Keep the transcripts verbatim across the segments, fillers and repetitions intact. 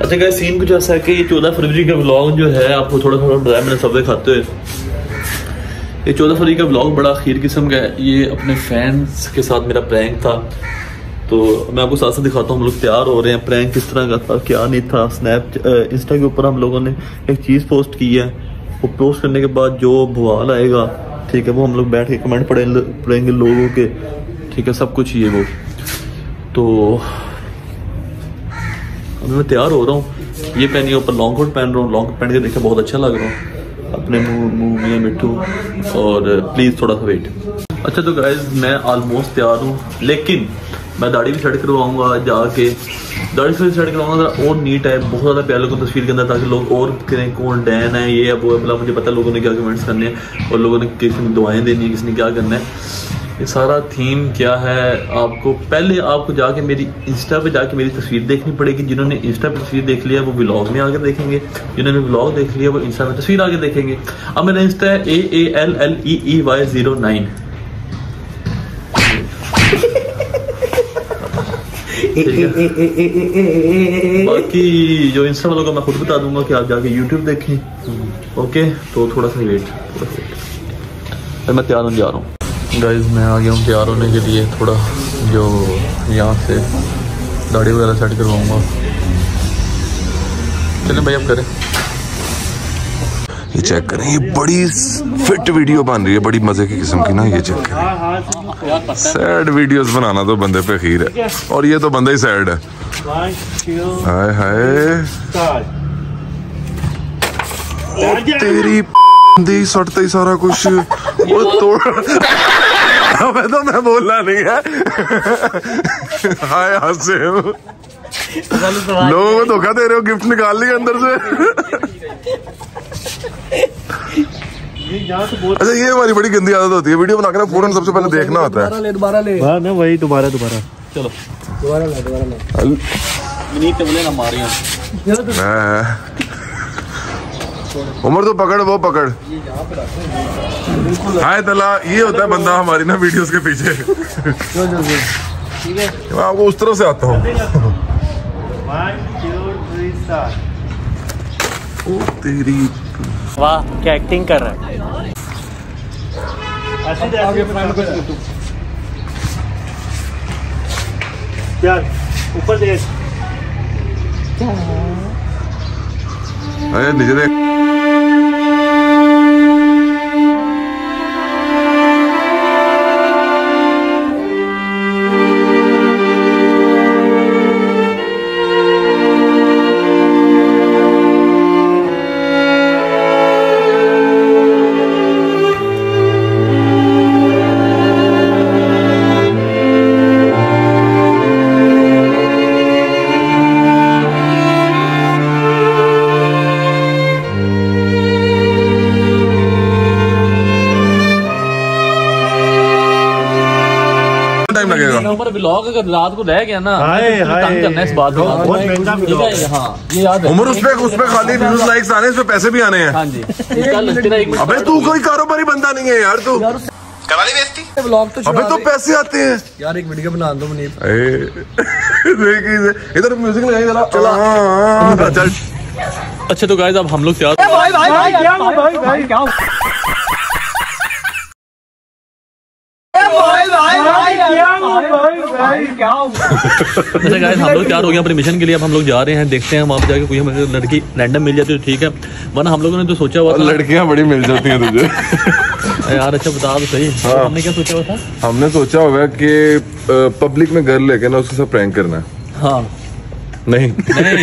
अच्छा guys, scene कुछ ऐसा है कि ये चौदह फरवरी का व्लॉग जो है आपको थोड़ा थोड़ा बताया मैंने सबवे खाते हुए। ये चौदह फरवरी का व्लॉग बड़ा खीर किस्म का है। ये अपने फैंस के साथ मेरा प्रैंक था, तो मैं आपको साथ साथ दिखाता हूँ हम लोग तैयार हो रहे हैं। प्रैंक किस तरह का था, क्या नहीं था। स्नैप इंस्टा के ऊपर हम लोगों ने एक चीज़ पोस्ट की है, वो पोस्ट करने के बाद जो बवाल आएगा, ठीक है, वो हम लोग बैठ के कमेंट पढ़ेंगे पढ़ेंगे लोगों के, ठीक है, सब कुछ ये वो। तो अब मैं तैयार हो रहा हूँ, ये पहनिए ऊपर लॉन्ग कोट पहन रहा हूँ। लॉन्ग कोट पहन के देखा बहुत अच्छा लग रहा हूँ अपने मुँह मुँह में मिट्टू। और प्लीज़ थोड़ा सा वेट। अच्छा तो गाइज मैं ऑलमोस्ट तैयार हूँ, लेकिन मैं दाढ़ी भी सेट करवाऊंगा जाके। दाढ़ी से सेट करवाऊंगा और नीट है, बहुत ज़्यादा प्यार लगूँ तस्वीर के अंदर, ताकि लोग और करें कौन डैन है, ये है वो है। बोला मुझे पता है लोगों ने क्या कमेंट्स करने हैं और लोगों ने किसी ने दुआएं देनी है, किसी ने क्या करना है। ये सारा थीम क्या है, आपको पहले आपको जाके मेरी इंस्टा पे जाके मेरी तस्वीर देखनी पड़ेगी। जिन्होंने इंस्टा पे तस्वीर देख लिया वो व्लॉग में आके देखेंगे, जिन्होंने व्लॉग देख लिया वो इंस्टा में तस्वीर आके देखेंगे। अब मेरा इंस्टा है A A L L E E Y zero nine. बाकी जो इंस्टा वालों को मैं खुद बता दूंगा कि आप जाके यूट्यूब देखें। ओके, तो थोड़ा सा वेट, थोड़ा सा वेट। मैं तैयार होने जा रहा हूँ गाइज, मैं आ गया हूँ तैयार होने के लिए। थोड़ा जो यहाँ से दाढ़ी वगैरह सेट करवाऊँगा। चलें भाई, अब करें। ये चेक करें, ये बड़ी फिट वीडियो बन रही है, बड़ी मजे की किस्म की ना। ये चेक करें, सैड वीडियोस बनाना तो बंदे पे खीर है, और ये तो बंदा ही सैड है। हाय हाय तेरी दी सटते ही सारा कुछ वो तोड़। मैं तो मैं बोलना नहीं है। हाय हंसे लोगों को धोखा दे रहे हो, गिफ्ट निकाल लिया अंदर से। अच्छा, ये हमारी बड़ी गंदी आदत होती है, वीडियो बना के फौरन सबसे पहले देखना होता है। दोबारा ले ना, वही दोबारा दोबारा चलो दोबारा ले दोबारा ले। उमर तो पकड़, वो पकड़। हाय तला, ये होता है बंदा हमारी ना वीडियोस के पीछे। मैं आपको उस तरफ से आता हूँ। ओ तेरी, वाह क्या एक्टिंग कर रहा है। ऊपर देख, अरे नीचे देख। व्लॉग अगर रात को रह गया ना, तंग करना इस बात उमर, उसपे उसपे खाली व्यूज लाइक्स आने, उसपे पैसे भी आने हैं। हाँ जी। अबे तू कोई कारोबारी बंदा नहीं है यार, तू करा ली बेइज्जती। व्लॉग तो अबे तो पैसे आते हैं यार, एक वीडियो बना दो मुनीब। इधर म्यूजिक लगाइए जरा। चला चल। अच्छा तो गाइस अब हम लोग तैयार। भाई भाई भाई क्या भाई भाई क्या अच्छा गाइस, हम लोग तैयार हो गए अपने मिशन के लिए। अब हम लोग जा रहे हैं, देखते हैं वहाँ पे जाके कोई हमें लड़की रैंडम मिल जाती है तो ठीक है, वरना हम लोगों ने तो सोचा हुआ था लड़कियां बड़ी मिल जाती हैं तुझे। यार अच्छा बता तो सही। हाँ। हमने क्या सोचा हुआ था? हमने सोचा हुआ कि पब्लिक में घर लेके ना उसके साथ प्रैंक करना है। हाँ नहीं नहीं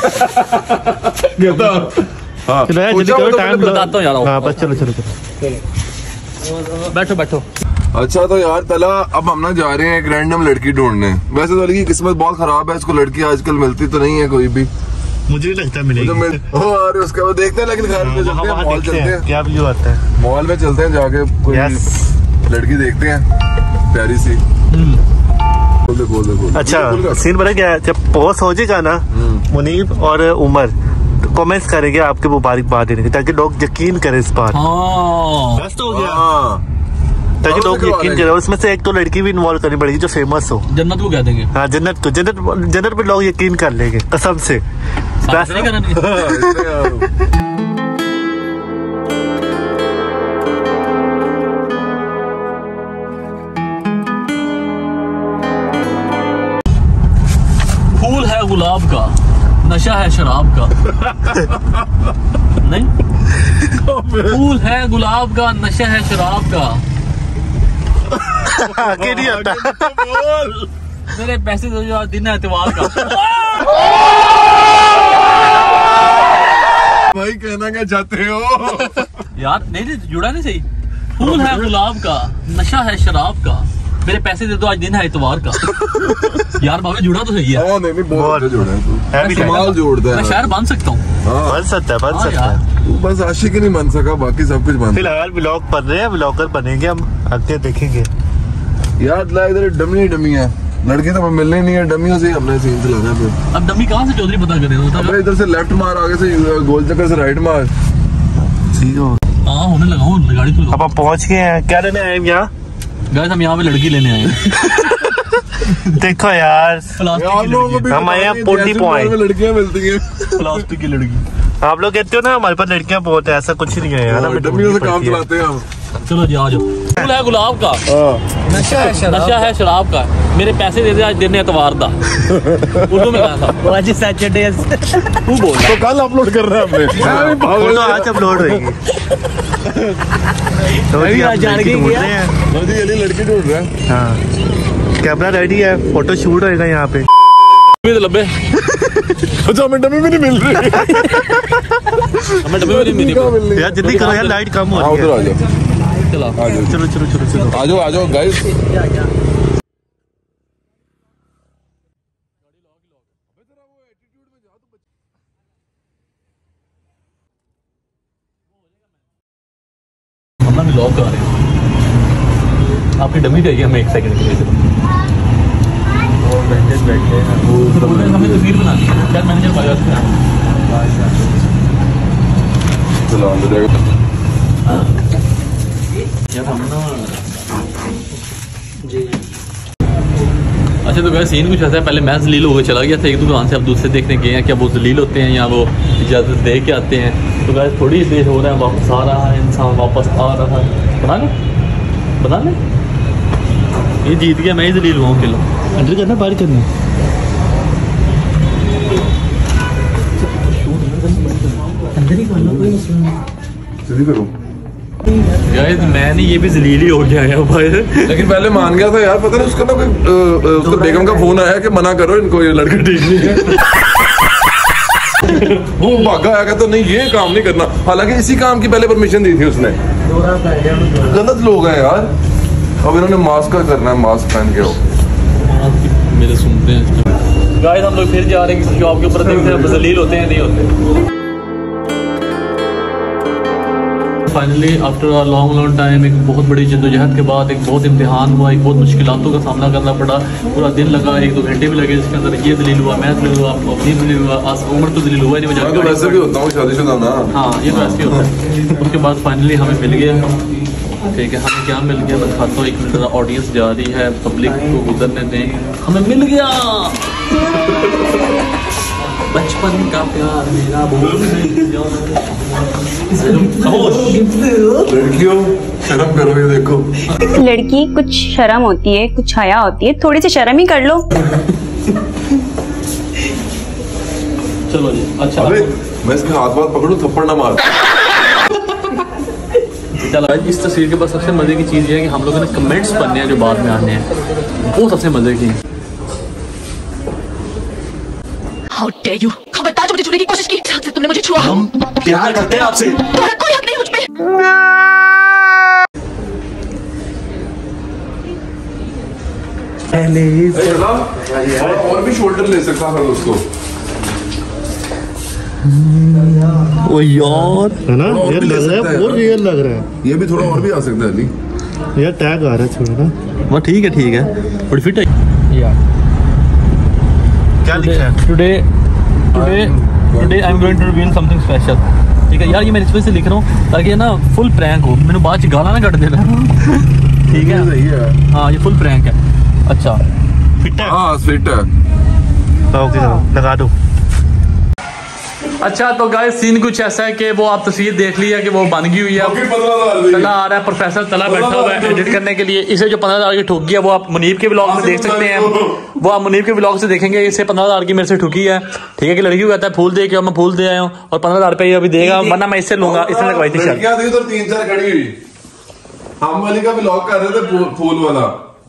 हाँ बताता हूँ यार। हाँ बस चलो चलो चलो बैठो बैठो। अच्छा तो यार तला, अब हम ना जा रहे हैं एक रैंडम लड़की ढूंढने। वैसे तो लड़की की किस्मत बहुत खराब है, इसको लड़की आजकल मिलती तो नहीं है कोई भी, मुझे नहीं लगता मिलेगी। मिल... और उसके बाद देखते हैं, लेकिन घर में चलते हैं, मॉल चलते हैं, क्या व्यू आता है, मॉल में चलते हैं, जाके कोई लड़की देखते हैं प्यारी सी। बोल दे, बोल दे, बोल दे। अच्छा सीन बना क्या, जब पोस्ट हो जाएगा ना मुनीब और उमर, तो कमेंट्स करेंगे आपके मुबारकबाद देने के, ताकि लोग यकीन करें इस बार। बस तो हो गया। ताकि लोग यकीन करें। उसमें से एक तो लड़की भी इन्वॉल्व करनी पड़ेगी जो फेमस हो। जन्नत को कह देंगे। हाँ जन्नत को, जन्नत जन्नत पे लोग यकीन कर लेंगे कसम से। फूल है गुलाब का, नशा है शराब का। नहीं, फूल है गुलाब का, नशा है शराब का। आगे नहीं आता। मेरे पैसे दो जो दिन है एतवार का। भाई कहना क्या चाहते हो यार? नहीं नहीं जुड़ा नहीं सही। फूल है गुलाब का, नशा है शराब का, मेरे पैसे दे दो आज दिन है इतवार का। यार बाबा जुड़ा तो सही है। हाँ, नहीं, नहीं, बहुत जोड़ा है तू। कमाल जोड़ता है। मैं शायर बन सकता हूँ। बन सकता है, बन सकता है। तू बस आशिक ही नहीं बन सका, बाकी सब कुछ बन। फिलहाल ब्लॉग बन रहे हैं, ब्लॉगर बनेंगे हम, आगे देखेंगे। याद ला इधर डमी डमी है, लड़की तो मिलने नहीं है, डमियों से हमने सीन चलाना है। अब डमी कहाँ से चौधरी पता करें? इधर से लेफ्ट मार, आगे से गोल चक्कर से राइट मार। हाँ होने लगा हूँ, गाड़ी तो अब हम पहुँच गए हैं। क्या लेने आए यहाँ? गाइस हम यहाँ पे लड़की लेने आए हैं। देखो यार, हम आए हैं पोटी पॉइंट। लड़कियाँ मिलती हैं, प्लास्टिक की लड़की। आप लोग कहते हो ना हमारे पास लड़कियाँ बहुत है, ऐसा कुछ नहीं है यार। हमें डमियों से काम चलाते हैं हम। चलो जी आ जाओ। फूल है गुलाब का, नशा है शराब, नशा है शराब का, मेरे पैसे दे दे आज दिन एतवार दा। उर्दू में कहा था। आज सैटरडे तू बोल। तो कल अपलोड कर रहे हैं हमने, फोटो आज अपलोड होगी। तो अभी आज जान के गया। ये लड़की ढूंढ रहा है। हाँ कैमरा रेडी है, फोटो शूट होएगा यहाँ पे। लब्बे अच्छा हमें डमी भी नहीं मिल रही। हमें डमी भी नहीं मिली यार। जल्दी करो यार, लाइट कम हो रही है। उधर आ जाओ, चलो चलो चलो चलो चलो आ जाओ आ जाओ गाइस। हम ना लॉक कर रहे हैं। आपकी डमी चाहिए हमें एक सेकंड के लिए। बैठे हमें तस्वीर बनानी है। क्या मैनेजर पाया चलो अंदर यार हम ना जी। अच्छा तो वैसे सीन कुछ ऐसा है, पहले मैं जलील होकर चला गया था एक दुकान से, अब दूसरे देखने गए हैं क्या वो जलील होते हैं या वो इजाज़त दे के आते हैं। तो वैसे थोड़ी देर हो रहा है, वापस आ रहा है इंसान, वापस आ रहा है। बना ले बना ले, ये जीत गया, मैं ही जलील हुआ किलो। अंदर करना, बाहर करना। अंदर ही करना, कोई मसला नहीं। जल्दी करो गाइस मैंने ये भी जलील ही हो गया है भाई। लेकिन पहले मान गया था यार, पता नहीं उसका ना कोई उसका बेगम का फोन आया कि मना करो इनको, ये लड़का ठीक नहीं है। वो भागा आया तो नहीं ये काम नहीं करना, हालांकि इसी काम की पहले परमिशन दी थी उसने। गलत लोग हैं यार। अब इन्होंने मास्क का करना है, मास्क पहन के हो। मेरे सुनते हैं गाइस। हम लोग फिर जा रहे हैं किसी शॉप के ऊपर, देखते हैं जलील होते हैं नहीं होते। Finally after a long long time, एक बहुत बड़ी जद्दोजहद के बाद एक बहुत इम्तिहान हुआ, एक बहुत मुश्किलातों का सामना करना पड़ा। पूरा दिन लगा, एक दो घंटे भी लगे, जिसके अंदर ये दलील हुआ, मैं दलील हुआ, अपनी दलील हुआ, आज उम्र तो दलील हुआ नहीं। तो वैसे भी होता हूँ शादीशुदा ना। हाँ ये तो ऐसे ही होता है। उसके बाद फाइनली हमें मिल गया। ठीक है, हमें क्या मिल गया मैं दिखाता हूँ। एक मिनट, ऑडियंस जा रही है, पब्लिक को गुजरने दें। हमें मिल गया बचपन का प्यार मेरा लड़कियों शर्म करो, ये देखो। लड़की कुछ शर्म होती है, कुछ हया होती है, थोड़ी सी शर्म ही कर लो। चलो जी। अच्छा अबे मैं इसके हाथ बात पकड़ूं, थप्पड़ ना मार। चलो इस तस्वीर के बाद सबसे मजे की चीज ये है कि हम लोगों ने कमेंट्स पढ़ने हैं जो बाद में आने हैं, वो सबसे मजे की। How dare you? खबरदार, मुझे छूने की कोशिश की, से तुमने मुझे छुआ। हम प्यार करते हैं आपसे। तुम्हारा कोई हक नहीं मुझ पे। और भी शोल्डर ले सकता था उसको। ओ यार है ना, ये लग रहा है, बहुत रियल लग रहा है। ये भी थोड़ा और भी आ सकता है अली। यार टैग आ रहा है थोड़ा ना। वो ठीक है ठीक है, बड़ी फिट है यार। क्या लिखा है? Today today today I am going to reveal something special. ठीक है यार, ये मैं इस वजह से लिख रहा हूँ ताकि ना फुल प्रैंक हो, मैंने बाद च गाला ना कट देना। ठीक है सही है। हाँ ये फुल प्रैंक है। अच्छा फिट है। हाँ फिट है। ओके चलो लगा दो। अच्छा तो गाइस सीन कुछ ऐसा है कि वो आप तस्वीर देख ली है कि वो बन गई हुई है। तला आ रहा है, प्रोफेसर तला बैठा हुआ है एडिट करने के लिए। इसे जो पंद्रह हजार की ठुक गया वो आप मुनीब के ब्लॉग में देख सकते हैं। वो आप मुनीब के ब्लॉग से देखेंगे। इसे पंद्रह हजार की मेरे से ठुकी है। ठीक है कि लड़की को कहता है फूल दे के मैं फूल दे आया हूँ और पंद्रह हजार रुपये अभी देगा, वरना मैं इससे लूंगा। इसने लगवाई थी शर्ट। तो तीन चार खड़ी हुई हम वाली का ब्लॉग कर रहे थे फूल वाला।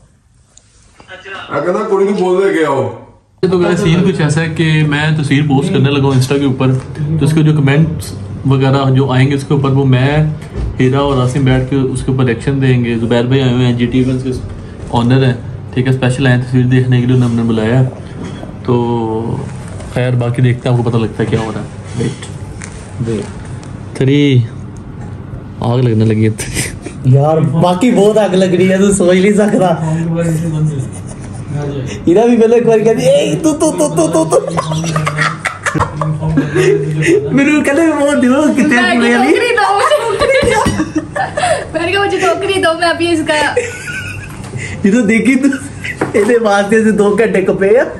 कहना कुड़ी को बोल दे के आओ। तो मेरा सीन कुछ ऐसा है कि मैं तस्वीर पोस्ट करने लगा इंस्टा के ऊपर, तो उसके जो कमेंट्स वगैरह जो आएंगे उसके ऊपर वो मैं हीरा और आसिम बैठ के उसके ऊपर रिएक्शन देंगे। जुबैर भाई आए हुए हैं, जी टी वन के ऑनर हैं। ठीक है, स्पेशल आए तस्वीर देखने के लिए, हमने बुलाया। तो खैर बाकी देखते हैं, आपको पता लगता है क्या हो रहा है। वेट वेट थ्री आग लगने लगी है यार बाकी बहुत आग लग रही है, तू सोच नहीं सकता। इधर भी पहले एक बार कहती ए तू तू तू तू तू तू मेरे कहते वो दियो कितने पूरे अभी मैंने कहा मुझे टोकरी दो, मैं अभी इसका ये तो देखी तू इन्हें वास्ते से दो घंटे कपे है।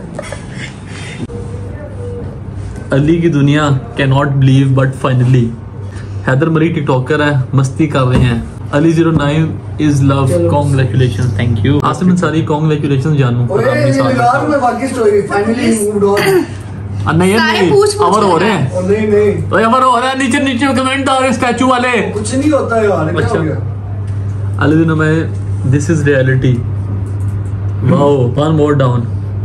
अली की दुनिया can not believe but finally Haider मरी टिकटॉकर है, मस्ती कर रहे हैं। Ali zero nine is love, congratulation, thank you. Asim Ansari congratulation जानू यार मैं बाकी स्टोरी फाइनली मूव्ड ऑन। नहीं नहीं अवर हो रहे हैं, नहीं नहीं ओए अवर हो रहा है। नीचे नीचे कमेंट आ रहे स्टैचू वाले। कुछ नहीं होता यार। अच्छा अली दिनों में this is reality. Wow one more down.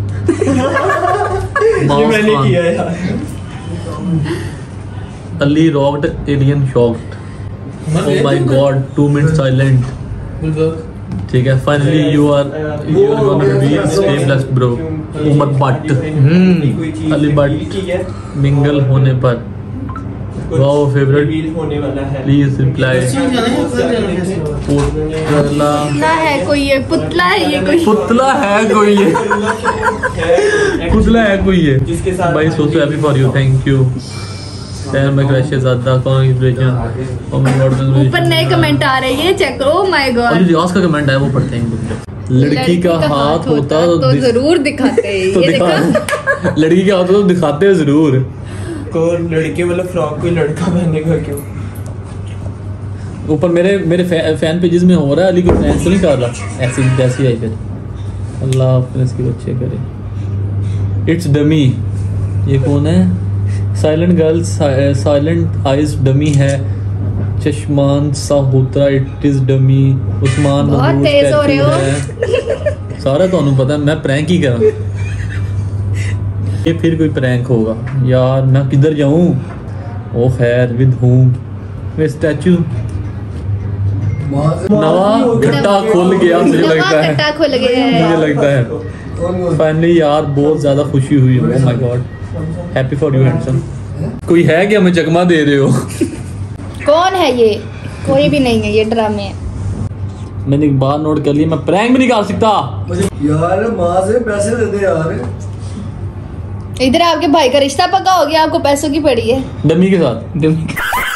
मैंने किया यार। Ali rocked alien shocked. Oh my God, two minutes silent. ठीक है, finally you are you are gonna be stay blessed bro. Umar Bhatt, Ali Bhatt mingle होने पर वाओ फेवरेट प्लीज रिप्लाई। पुतला है कोई ये, पुतला है ये कोई, पुतला है कोई ये पुतला है कोई ये भाई। So so happy for you, thank you. ऊपर नए कमेंट आ रहे हैं, चेक करो। माय गॉड रियाज का कमेंट है वो पढ़ते हैं। लड़की का हाथ होता तो जरूर दिखाते तो ये दिखा देखा? लड़की का हाथ तो दिखाते हैं जरूर। को लड़के मतलब फ्रॉक कोई लड़का पहनेगा क्यों? ऊपर मेरे मेरे फै, फैन पेजेस में हो रहा है अली को फैंस नहीं कर रहा ऐसी जैसी आई फिर। अल्लाह अपने इसके बच्चे करे। इट्स डमी, ये कौन है? Silent girls silent eyes dummy है। चश्मान साहुत्रा इट इज डमी। उस्मान बहुत तेज हो रहे हो। है सारा तो पता है, मैं प्रैंक ही करा। ये फिर कोई प्रैंक होगा यार, मैं किधर जाऊं? ओ खैर विद हूम वे स्टैचू नवा गट्टा खुल गया मुझे लगता है। गट्टा खुल गया मुझे लगता है फाइनली यार बहुत ज्यादा खुशी हुई। Oh my God, happy for you handsome. कोई है क्या? हमें चकमा दे रहे हो? कौन है ये? कोई भी नहीं है, ये ड्रामे है। मैंने एक बात नोट कर ली, मैं प्रैंक भी नहीं कर सकता यार। माँ से पैसे दे दे यार। इधर आपके भाई का रिश्ता पक्का हो गया, आपको पैसों की पड़ी है। डमी के साथ। डमी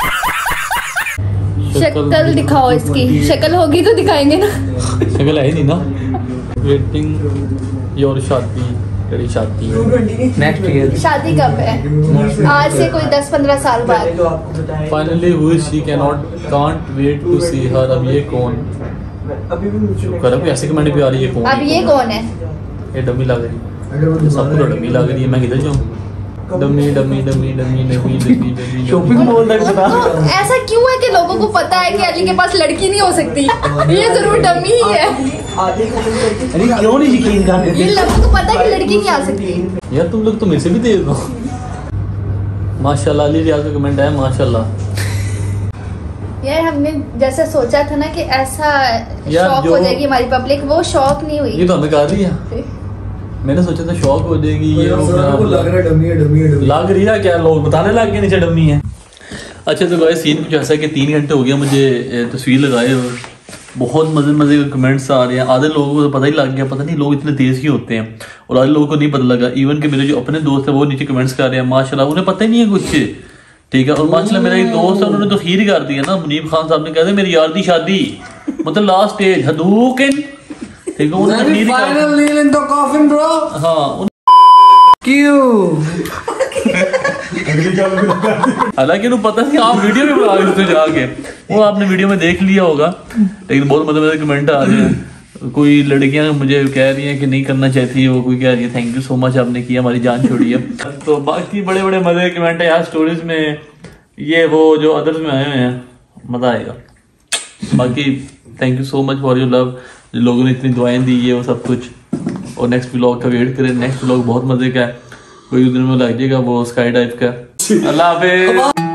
शक्ल दिखाओ इसकी, शक्ल होगी तो दिखाएंगे ना। शक्ल है नहीं ना। वेटिंग योर शादी, तेरी शादी नेक्स्ट ईयर। शादी कब है? आज से कोई दस पंद्रह साल बाद। फाइनली हुई she can not can't wait to see her. अब ये कौन? शुक्र है कोई ऐसे कमेंट भी आ रही है कौन? अब ये कौन है? ये डमी लग रही है, सबको डमी लग रही है। मैं किधर जाऊँ? Dummy dummy dummy dummy dummy dummy dummy shopping mall तक बता। तो ऐसा क्यों है कि लोगों को पता है कि अली के पास लड़की नहीं हो सकती? ये जरूर डमी ही है। अरे क्यों नहीं यकीन करते? ये लोगों को पता है कि लड़की नहीं आ सकती। यार तुम लोग तो मेरे से भी तेज हो। माशाल्लाह अली रियाज का कमेंट है माशाल्लाह। यार हमने जैसे सोचा था ना कि ऐसा यार शौक जो- हो जाएगी हमारी पब्लिक, वो शौक नहीं हुई। ये तो हमें कर रही है। मैंने सोचा था शौक हो जाएगी ये हो को लग गया। रहा है डमी है, डमी है, डमी है। लग रही है क्या? लोग बताने लग गए नीचे डमी है। अच्छा तो गाइस सीन कुछ ऐसा है कि तीन घंटे हो गया मुझे ए, तस्वीर लगाए हुए। बहुत मजे मजे के कमेंट्स आ रहे हैं। आधे लोगों को तो पता ही लग गया, पता नहीं लोग इतने तेज ही होते हैं, और आधे लोगों को नहीं पता लगा। इवन के मेरे जो अपने दोस्त है वो नीचे कमेंट्स कर रहे हैं माशाल्लाह, उन्हें पता ही नहीं है कुछ। ठीक है, और माशाल्लाह मेरा एक दोस्त है उन्होंने तो खीर कर दिया ना। मुनीब खान साहब ने कहा था मेरी यार दी शादी, मतलब लास्ट स्टेज हदूकन, ठीक है। उन्होंने final nail in the coffin bro. हाँ क्यों? हालांकि उन्हें पता नहीं आप वीडियो में बना रहे थे जाके, वो आपने वीडियो में देख लिया होगा, लेकिन बहुत मतलब मेरे कमेंट आ रहे हैं। कोई लड़कियां मुझे कह रही हैं कि नहीं करना चाहती है, वो कोई कह रही है थैंक यू सो मच आपने किया, हमारी जान छोड़ी है। तो बाकी बड़े बड़े मजे के कमेंट है यार स्टोरीज में, ये वो जो अदर्स में आए हुए हैं, मजा आएगा। बाकी thank you so much for your love, जो लोगों ने इतनी दुआएं दी है वो सब कुछ। और नेक्स्ट व्लॉग का वेट करें, नेक्स्ट व्लॉग बहुत मजे का है, कोई दिन में लग जाएगा वो स्काई डाइव का। अल्लाह हाफिज़।